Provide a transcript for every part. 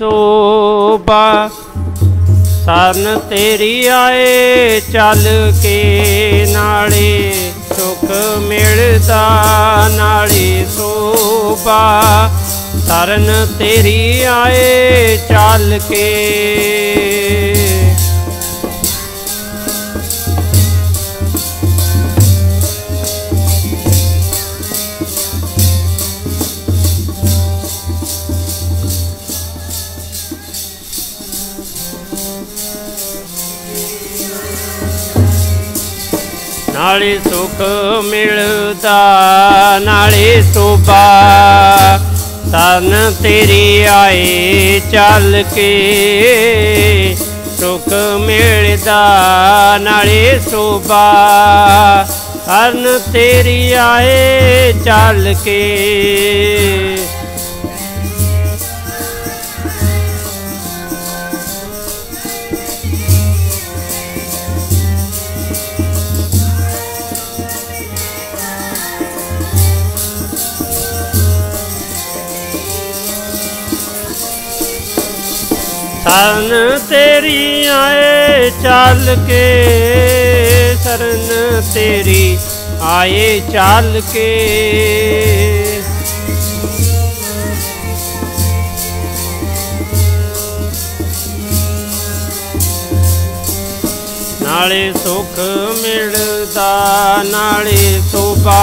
शोभा सरन तेरी आए चल के नाले सुख मिलदा नाले शोभा सरन तेरी आए चल के। नाले सुख मिलदा नाले शोभा सरन तेरी आए चल के सुख मिलदा नाले शोभा सरन तेरी आए चल के। सरन तेरी आए चल के सरन तेरी आए चल के। नाले सुख मिलदा नाले शोभा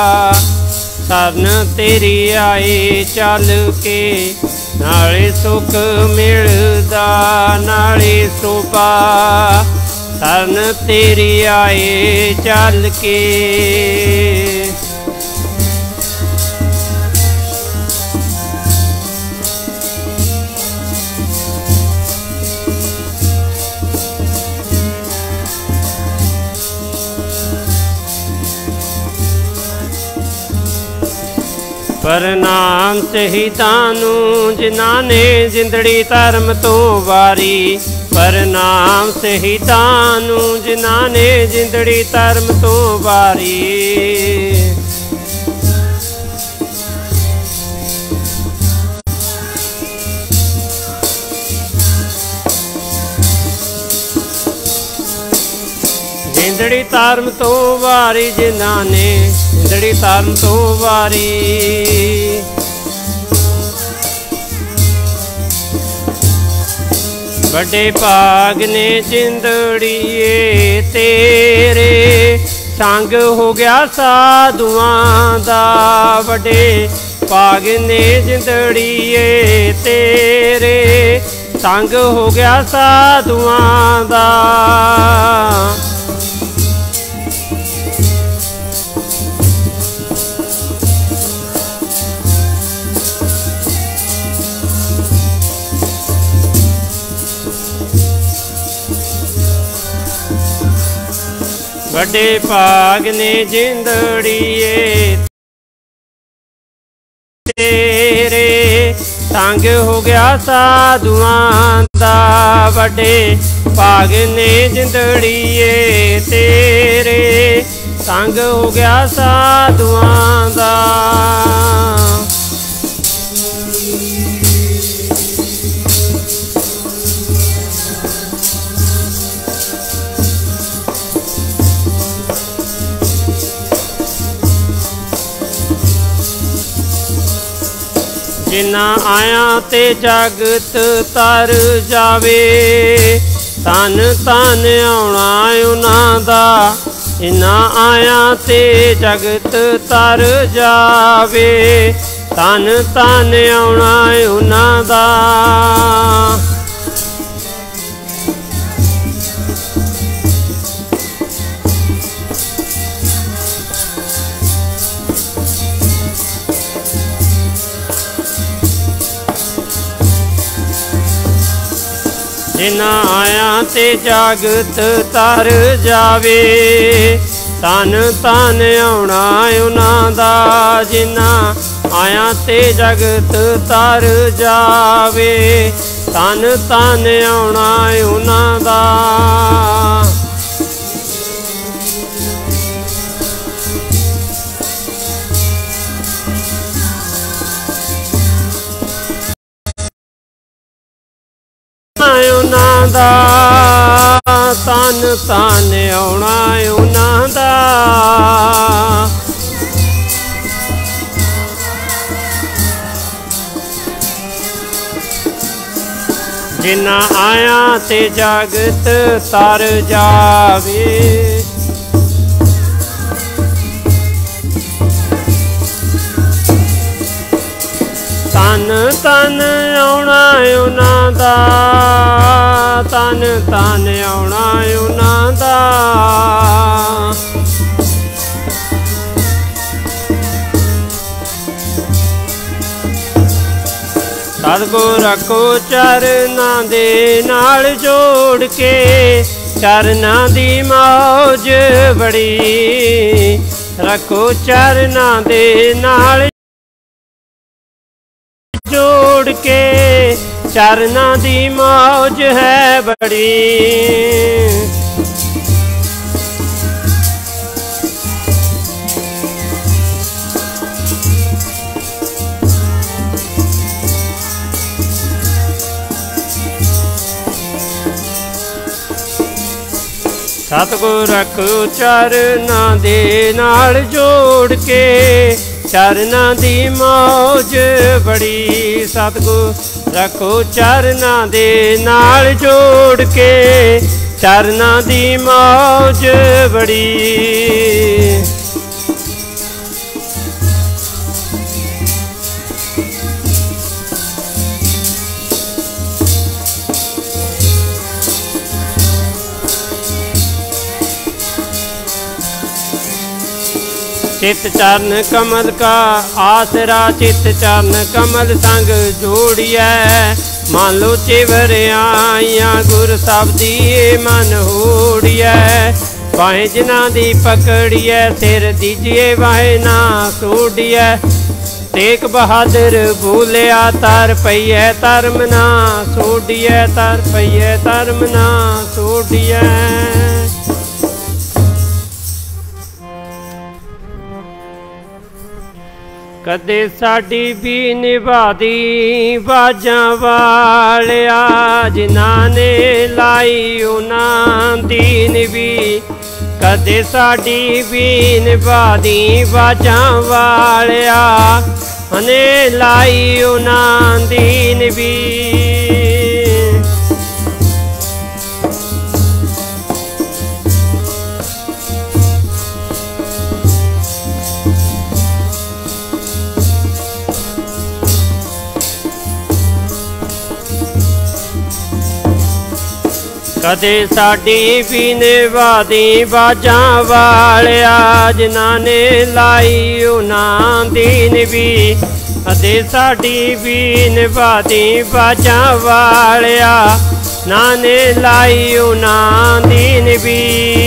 सरन तेरी आए चल के। नाले सुख मिलदा नाले शोभा सरन तेरी आए चल के। प्रणाम शहीदां नूं जिन्हां ने जिंदड़ी धर्म तो वारी। प्रणाम शहीदां नूं जिन्हां ने जिंदड़ी धर्म तो वारी। जिंदड़ी धर्म तो वारी जिन्हां ने जिंदड़ी धर्म तो वारी। बड़े भाग ने जिंदड़ीए तेरे संग हो गया साधुआं दा। बड़े भाग ने जिंदड़ीए तेरे संग हो गया साधुआं दा। बड़े भाग ने जिंदड़ीए तेरे संग हो गया साधुआं दा। बड़े भाग ने जिंदड़ीए तेरे संग हो गया साधुआं दा। जिन्ना आया ते जगत तर जावे तन तन आउणा उन्हां दा। जिन्ना आया ते जगत तर जावे तन तन आउणा उन्हां दा। जिन्ना आया ते जगत तर जावे तन तन आउणा उन्हां दा। जिन्ना आया ते जगत तर जावे तन तन आउणा उन्हां दा। ਤਨ ਤਨ ਆਉਣਾ ਉਹਨਾਂ ਦਾ। ਜਿਨਾ ਆਇਆ ਤੇ ਜਗਤ ਤਰ ਜਾਵੇ। ਤਨ ਤਨ ਆਉਣਾ ਉਹਨਾਂ ਦਾ, ਤਨ ਤਨ ਆਉਣਾ ਉਹਨਾਂ ਦਾ। ਸਤਿਗੁਰ ਰੱਖੋ ਚਰਨਾਂ ਦੇ ਨਾਲ ਜੋੜ ਕੇ, ਚਰਨਾਂ ਦੀ ਮੌਜ ਬੜੀ। ਰੱਖੋ ਚਰਨਾਂ ਦੇ ਨਾਲ जोड़ के, चरना दी मौज है बड़ी। सतगुर रखो चरना दे नाल जोड़ के, चरना दी मौज बड़ी। सतगुर रखो चरना दे नाल जोड़ के, चरना दी मौज बड़ी। चित चरण कमल का आसरा, चित चरण कमल संग जोड़िया। मान लो चिवर आइया गुर शब्दी मन होड़िया। बाहें जिना दी पकड़िए, सिर दीजिए बाहें ना सोड़िए। तेग बहादुर भूलिया तर पईए, धर्म ना सोड़िए। तर पईए धर्म ना सोड़िए। कदे साडी भी निभादी बाजां वालिया, जिन्हां ने लाई उन्हां दी निभी। कदे साडी भी निभादी बाजां वालिया, ने लाई उन्हां दी निभी। कदे साडी भी निभादी बाजां वालिया, जिन्हां ने लाई उन्हां दी निभी। कदे साडी भी निभादी बाजां वालिया, ना ने लाई उन्हां दी निभी।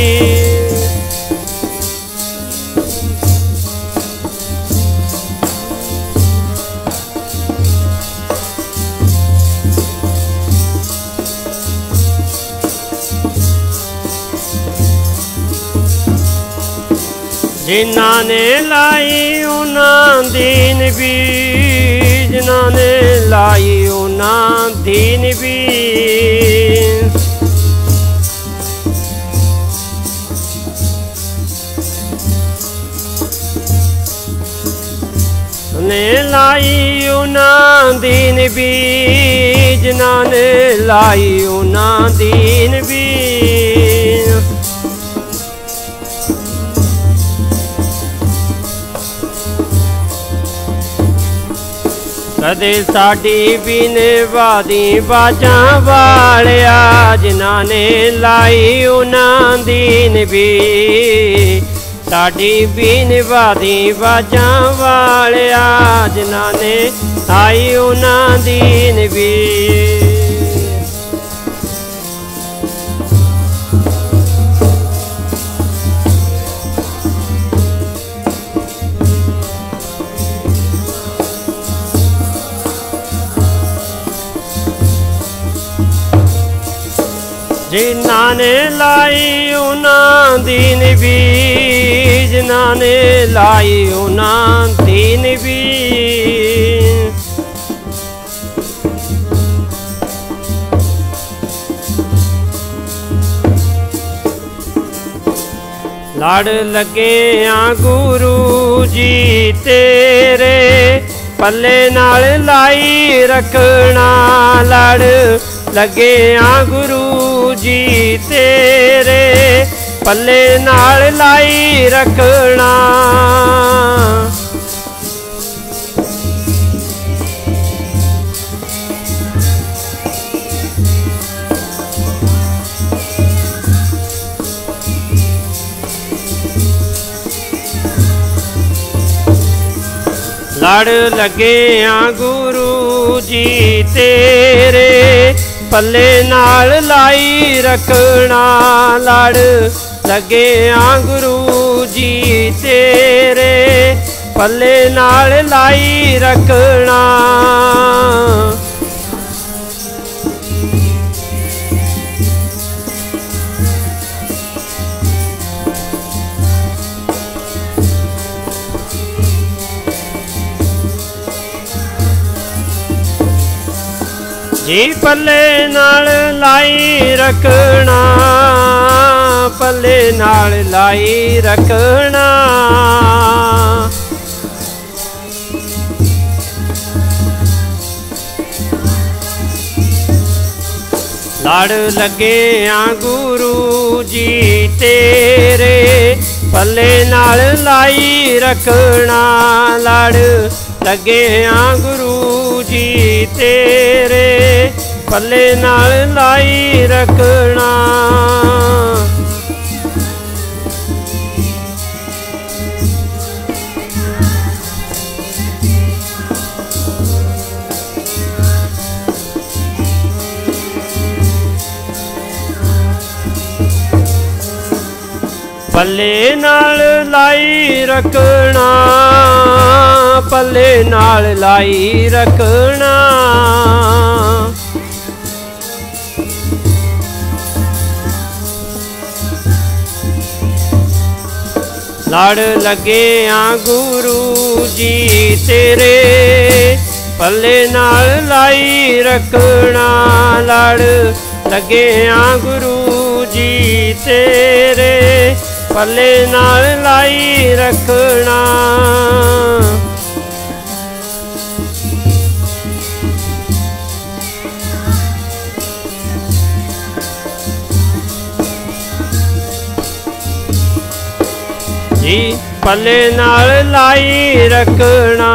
जिन्हां ने लाई उन्हां दी निभी, जिन्हां ने लाई उन्हां दी निभी। ने लाई उन्हां दी निभी, जिन्हां ने लाई उन्हां दी निभी। कदे साडी भी निभादी बाजां वालिया, जिन्हां ने लाई उन्हां दी निभी। साडी भी निभादी बाजां वालिया, जिन्हां ने लाई उन्हां दी निभी। जिन्हां ने लाई उन्हां दी निभी, जिन्हां ने लाई उन्हां दी निभी। लड़ लगे आ गुरु जी तेरे पल्ले नाल लाई रखना। लड़ लगे आ गुरु जी तेरे पल्ले नाल लाई रखना। लड़ लगे आ गुरु जी तेरे पल्ले नाल लाई रखना। लड़ लगे आ गुरु जी तेरे पल्ले नाल लाई रखना। जी पल्ले नाल लाई रखना। पल्ले नाल लाई रखना। लड़ लगे आ गुरु जी तेरे पल्ले नाल लाई रखना। लड़ लगे आ गुरु जी तेरे पल्ले नाल लाई रखना। पल्ले नाल लाई रखना। पल्ले नाल लाई रखना। लड़ लगे आ गुरु जी तेरे पल्ले नाल लाई रखना। लड़ लगे आ गुरु जी तेरे पल्ले नाल लाई रखना। जी पल्ले नाल लाई रखना।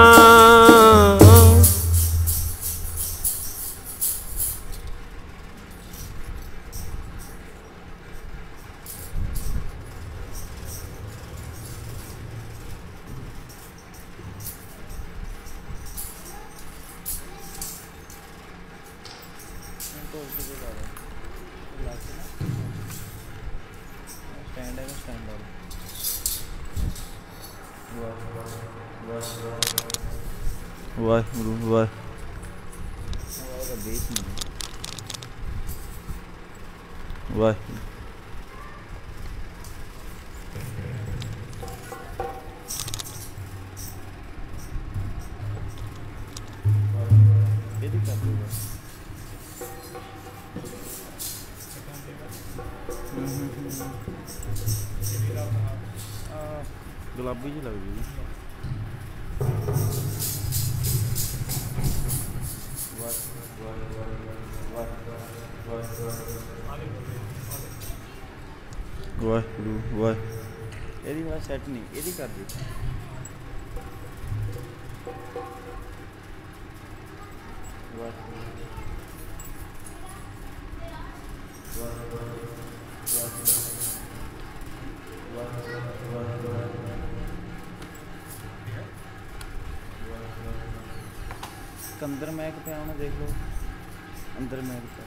वाहिगुरु वाहिगुरु वाहिगुरु गुलाबी जी लग रही है। वाहिगुरु वाहिगुरु ਇਹਦੀ ਵਾਰ ਸੈੱਟ ਨਹੀਂ ਇਹਦੀ ਕਰ ਦੇ। अंदर मैक पे आना देख लो। अंदर मैक पे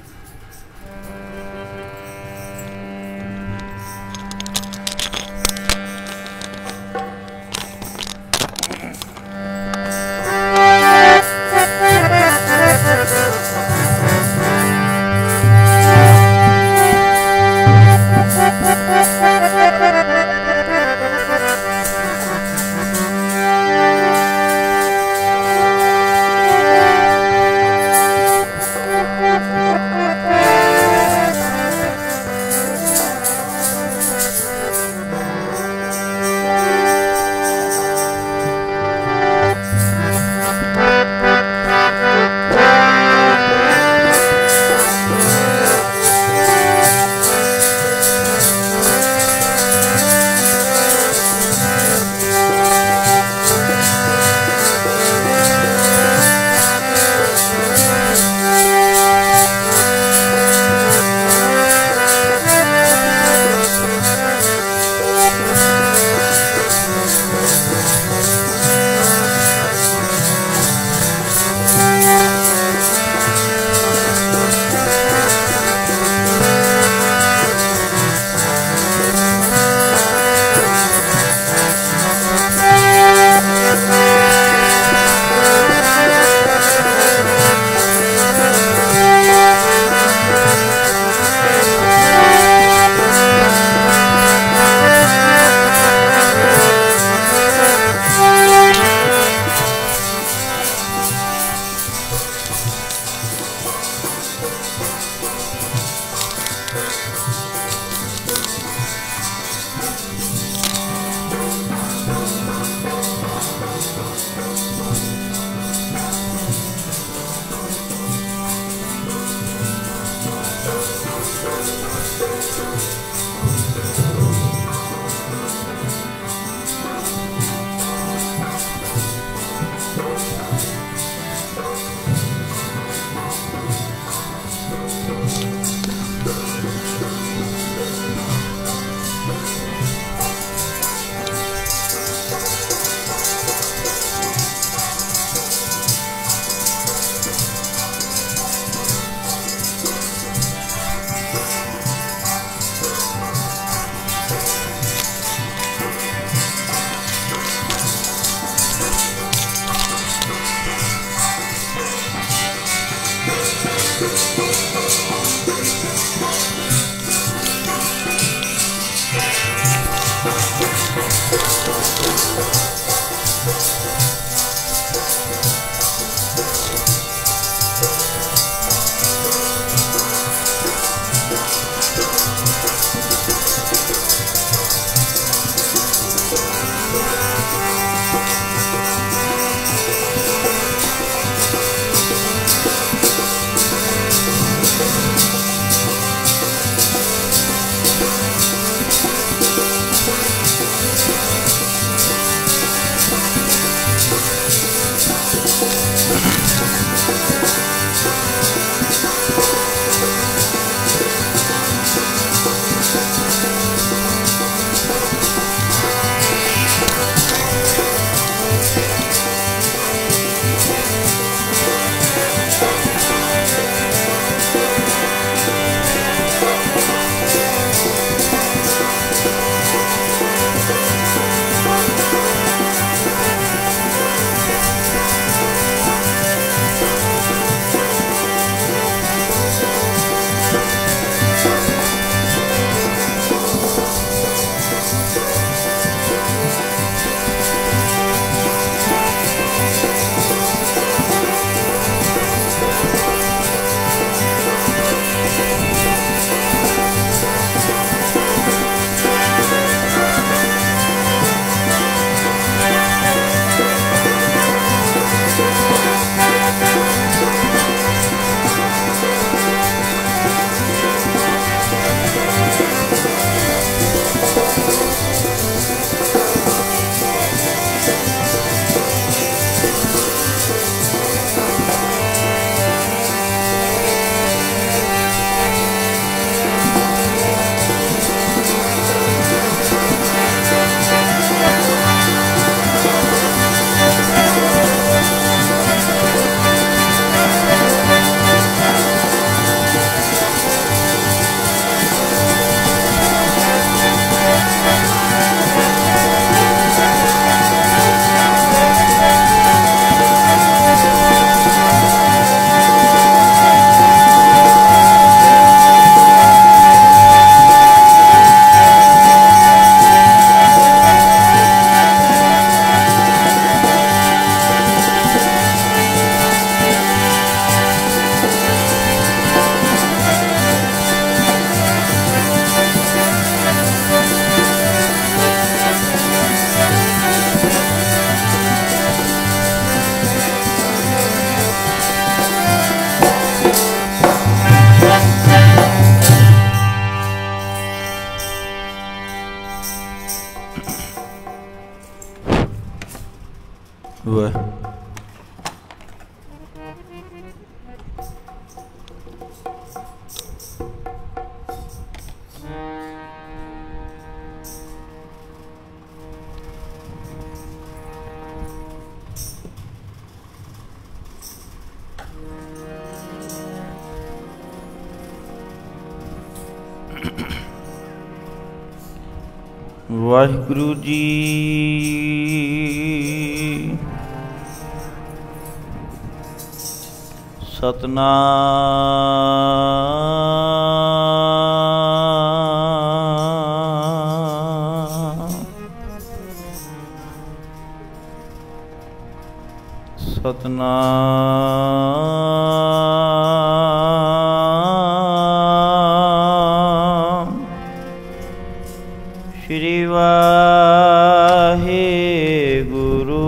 Ouais. ਵਾਹਿਗੁਰੂ ਜੀ ਸਤਨਾਮ ਸਤਨਾਮ ਸ਼੍ਰੀ ਵਾਹਿਗੁਰੂ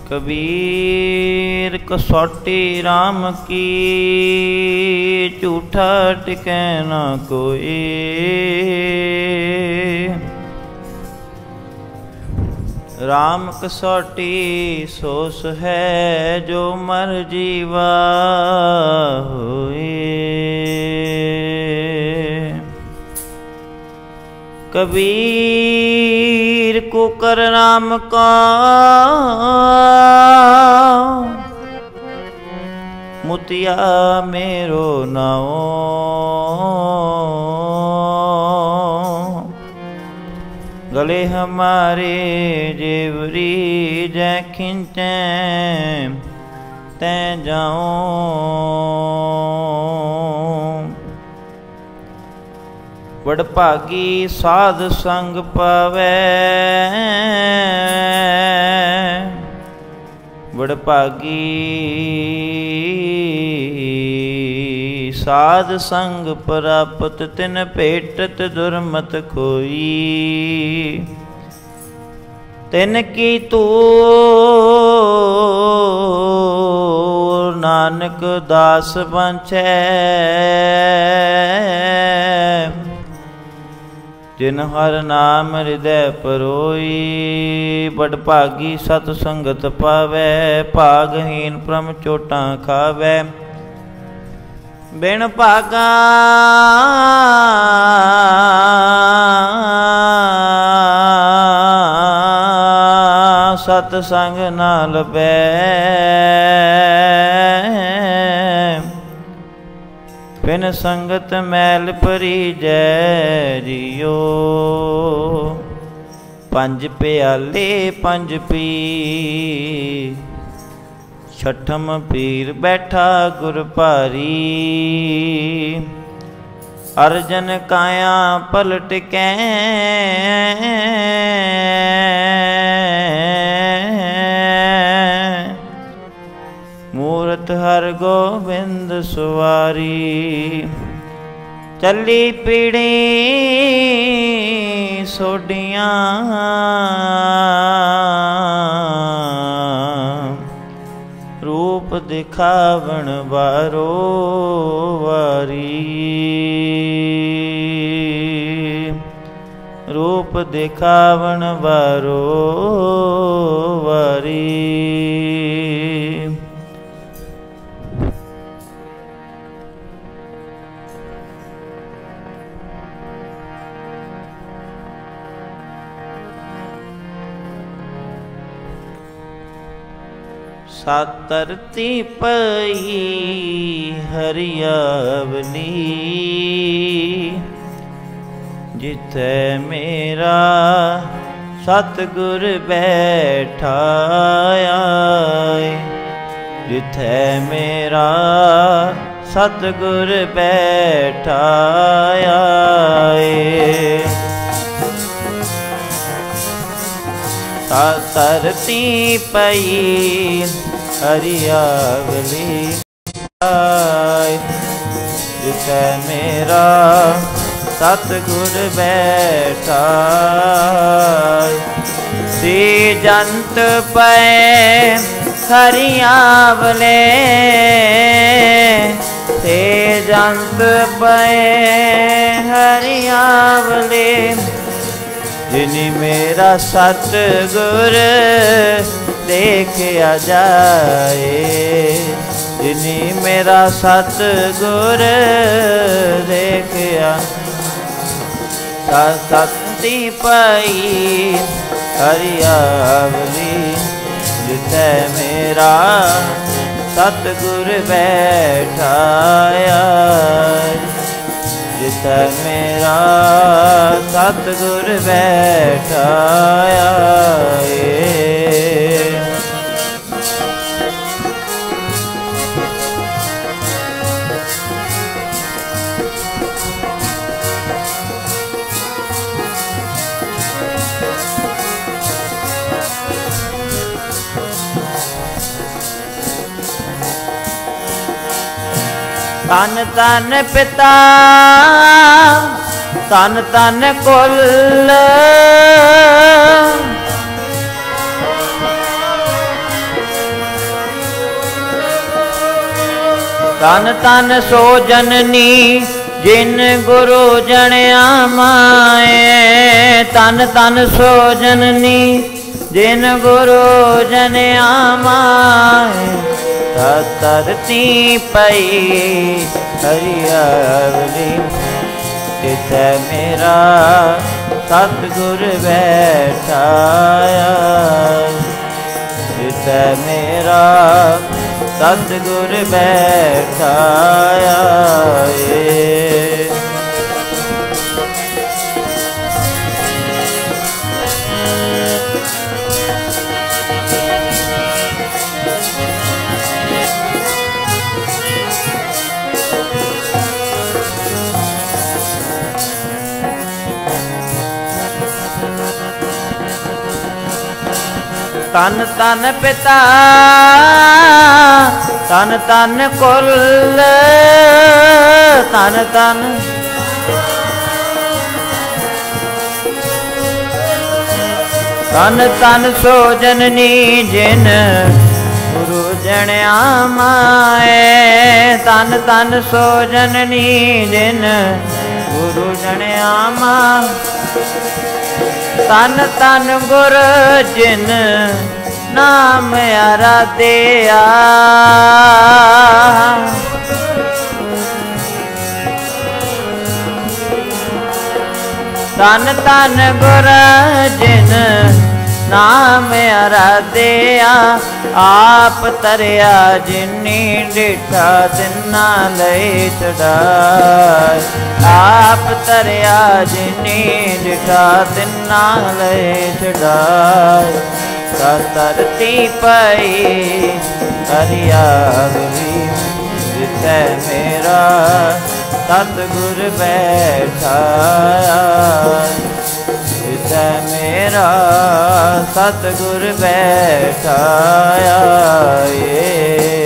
कबीर कसौटी राम की, झूठा टिकै न कोई। राम कसौटी सोस है, जो मर जीवा होए। कबीर को कर राम का, मुतिया मेरो नाओ। गले हमारे जेवरी, जै खिंचे तै जाओ। वडभागी साध संग पावै, वडभागी साध संग प्राप्त, तिन भेटत दुर्मत खोई। तिन की तू नानक दास बंछै, जिन हर नाम हृदय परोई। बडभागी सत संगत पावै, भागहीन प्रम चोटां खावै। बिन भागा सत संग ना लभै। बिन संगत मैल परी जय जियो। पंज प्याले पंज पी, छठम पीर बैठा गुर भारी। अर्जन काया पलट कै, मूरत हर गोबिंद सुवारी। चली पीड़ी सोडियां, रूप दिखावण बारो वारी। रूप दिखावण बारो वारी। सातरती पई हरियावली, जिथे मेरा सतगुर बैठाया। जिथे मेरा सतगुर बैठाया। सातरती पई हरियावली, जिथे मेरा सतगुर बैठा। श्रीजंत पे हरियावले, श्रीजंत पे हरियावले। जिनी मेरा सतगुर देखा जाए। जिनी मेरा सतगुर देखा। सती पई हरियावली, जिथे मेरा सतगुर बैठाया। जिथे मेरा सतगुर बैठाया। तन तन पिता तन तन कुल, ਤਨ ਤਨ ਸੋ ਜਨਨੀ ਜਿਨ ਗੁਰੂ ਜਣਿਆ ਮਾਏ। ਤਨ ਤਨ ਸੋ ਜਨਨੀ ਜਿਨ ਗੁਰੂ ਜਣਿਆ ਮਾਏ। ਧਰਤੀ ਪਈ ਹਰਿਆਵਲੀ ਤਿਥੈ ਮੇਰਾ ਸਤਿਗੁਰ ਬੈਠਾਇਆ। ਤਿਥੈ ਮੇਰਾ ਸਤਿਗੁਰ ਬੈਠਾਇਆ ਏ। ਤਨ ਤਨ ਪਿਤਾ ਤਨ ਤਨ ਕੁਲ ਤਨ ਤਨ ਤਨ ਤਨ ਸੋ ਜਨਨੀ ਜਿਨ ਗੁਰੂ ਜਣਿਆ ਮਾਏ। ਤਨ ਤਨ ਸੋ ਜਨਨੀ ਜਿਨ ਗੁਰੂ ਜਣਿਆ ਮਾਏ। ਤਨ ਤਨ ਗੁਰ ਜਿਨ ਨਾਮ ਆਰਾਧਿਆ। ਤਨ ਤਨ ਗੁਰ ਜਿਨ ਨਾਮ ਆਰਾਧਿਆ। ਆਪ ਤਰਿਆ ਜਿਨੀ ਡਿਠਾ ਤਿਨਾ ਲਈ ਚੜਾਈ। ਆਪ ਤਰਿਆ ਜਿਨੀ ਡਿਠਾ ਤਿਨਾ ਲਈ ਚੜਾਈ। ਧਰਤੀ ਪਈ ਹਰਿਆਵਲੀ ਤਿਥੈ ਮੇਰਾ ਸਤਿਗੁਰ ਬੈਠਾਇਆ। ਤਿਥੈ ਮੇਰਾ ਸਤਿਗੁਰ ਬੈਠਾਇਆ ਏ।